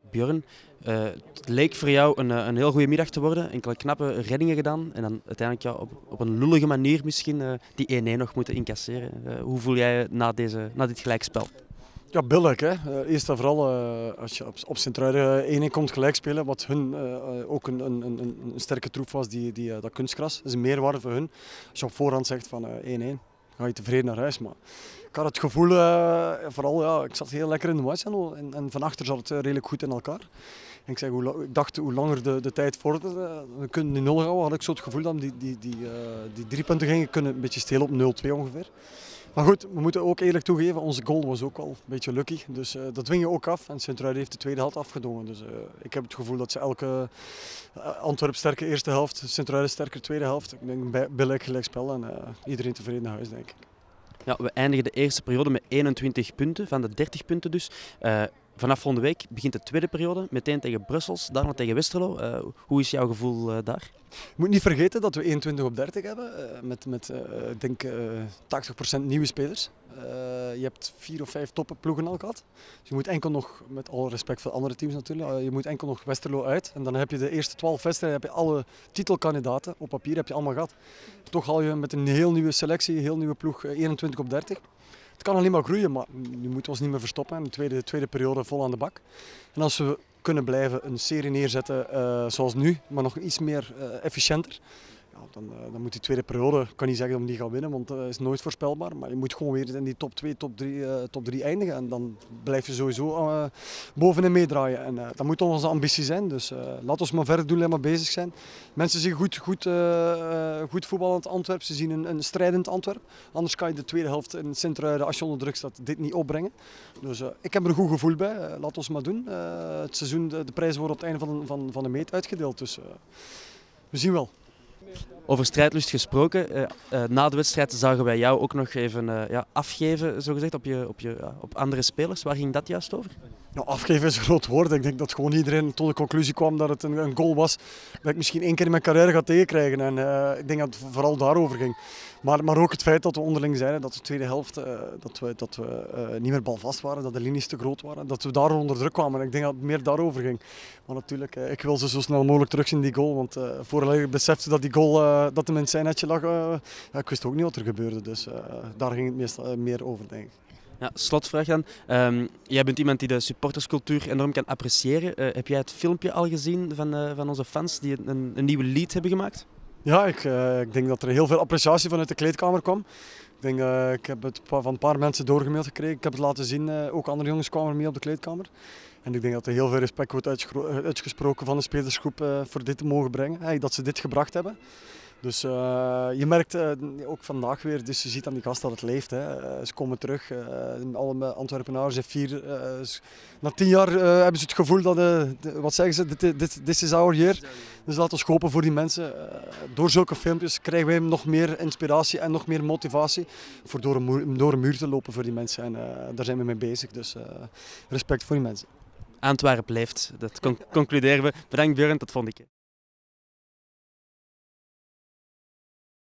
Björn, het leek voor jou een heel goede middag te worden. Enkele knappe reddingen gedaan. En dan uiteindelijk ja, op een lullige manier misschien die 1-1 nog moeten incasseren. Hoe voel jij je na dit gelijkspel? Ja, billig. Hè. Eerst en vooral als je op Sint-Truiden 1-1 komt gelijk spelen, wat hun ook een sterke troef was, dat kunstgras. Dat is een meerwaarde voor hun. Als je op voorhand zegt van 1-1, ga je tevreden naar huis. Maar ik had het gevoel, vooral ja, ik zat heel lekker in de match en van achter zat het redelijk goed in elkaar. En ik dacht hoe langer de tijd vorderde, we kunnen die 0 houden, had ik zo het gevoel dat die 3 punten gingen kunnen een beetje stelen op 0-2 ongeveer. Maar goed, we moeten ook eerlijk toegeven, onze goal was ook wel een beetje lucky. Dus dat dwing je ook af. En Sint-Truiden heeft de tweede helft afgedwongen. Dus ik heb het gevoel dat ze elke Antwerpen sterke eerste helft, Sint-Truiden sterke tweede helft. Ik denk billig gelijkspel en iedereen tevreden naar huis, denk ik. Ja, we eindigen de eerste periode met 21 punten, van de 30 punten dus. Vanaf volgende week begint de tweede periode, meteen tegen Brussels, daarna tegen Westerlo. Hoe is jouw gevoel daar? Je moet niet vergeten dat we 21 op 30 hebben, met ik denk 80% nieuwe spelers. Je hebt 4 of 5 toppenploegen al gehad. Dus je moet enkel nog, met alle respect voor andere teams natuurlijk, je moet enkel nog Westerlo uit. En dan heb je de eerste 12 wedstrijden, heb je alle titelkandidaten op papier heb je allemaal gehad. Toch haal je met een heel nieuwe selectie, een heel nieuwe ploeg 21 op 30. Het kan alleen maar groeien, maar nu moeten we ons niet meer verstoppen. De tweede periode vol aan de bak. En als we kunnen blijven een serie neerzetten zoals nu, maar nog iets meer efficiënter. Ja, dan moet die tweede periode, ik kan niet zeggen dat we die gaan winnen, want dat is nooit voorspelbaar. Maar je moet gewoon weer in die top 2, top 3 eindigen. En dan blijf je sowieso bovenin meedraaien. En dat moet onze ambitie zijn. Dus laat ons maar verder doen en maar bezig zijn. Mensen zien goed voetballend Antwerpen. Ze zien een strijdend Antwerpen. Anders kan je de tweede helft in Sint-Truiden, als je onder druk staat, dit niet opbrengen. Dus ik heb er een goed gevoel bij. Laat ons maar doen. Het seizoen, de prijzen worden op het einde van de meet uitgedeeld. Dus we zien wel. Over strijdlust gesproken, na de wedstrijd zagen wij jou ook nog even afgeven zogezegd, op andere spelers. Waar ging dat juist over? Nou, afgeven is een groot woord. Ik denk dat gewoon iedereen tot de conclusie kwam dat het een goal was dat ik misschien 1 keer in mijn carrière ga tegenkrijgen. En ik denk dat het vooral daarover ging. Maar ook het feit dat we onderling zeiden dat de tweede helft dat we niet meer balvast waren, dat de linies te groot waren, dat we daar onder druk kwamen. En ik denk dat het meer daarover ging. Maar natuurlijk, ik wil ze zo snel mogelijk terugzien die goal. Want voordat ik besefte dat die goal dat hem in zijn netje lag, ik wist ook niet wat er gebeurde. Dus daar ging het meestal meer over, denk ik. Ja, slotvraag dan. Jij bent iemand die de supporterscultuur enorm kan appreciëren. Heb jij het filmpje al gezien van onze fans die een nieuwe lied hebben gemaakt? Ja, ik denk dat er heel veel appreciatie vanuit de kleedkamer kwam. Ik heb het van een paar mensen doorgemaild gekregen. Ik heb het laten zien. Ook andere jongens kwamen mee op de kleedkamer. En ik denk dat er heel veel respect wordt uitgesproken van de spelersgroep voor dit te mogen brengen. Dat ze dit gebracht hebben. Dus je merkt ook vandaag weer, dus je ziet aan die gast dat het leeft. Hè. Ze komen terug, alle Antwerpenaars, na 10 jaar hebben ze het gevoel dat, wat zeggen ze, this is our year. Dus laten we hopen voor die mensen. Door zulke filmpjes krijgen wij nog meer inspiratie en nog meer motivatie voor door een muur te lopen voor die mensen. En daar zijn we mee bezig, dus respect voor die mensen. Antwerpen leeft, dat concluderen we. Bedankt Björn, tot volgende keer.